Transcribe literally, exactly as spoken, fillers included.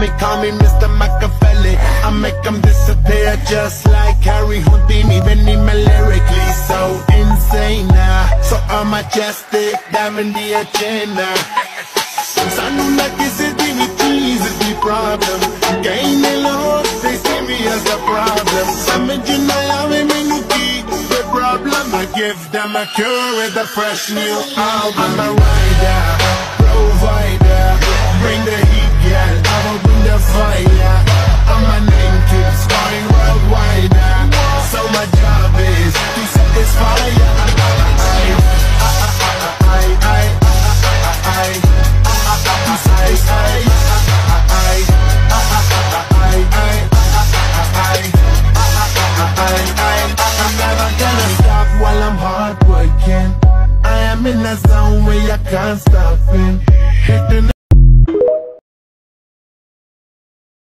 me, call me Mister Machiavelli. I make them disappear just like Harry Houdini. Benny me lyrically so insane now, so I'm majestic, diamond the agenda. Sanno na kisi divities is the problem. Gain alone, they see me as a problem. Some engineer me minuti, the problem. I give them a cure with a fresh new album. I'm a rider, provider, bring the heat, girl, I will bring the fire. And my name keeps going worldwide. So my job is to satisfy ya. I'm never gonna stop while I'm hard working. I am in a zone where I can't stop it.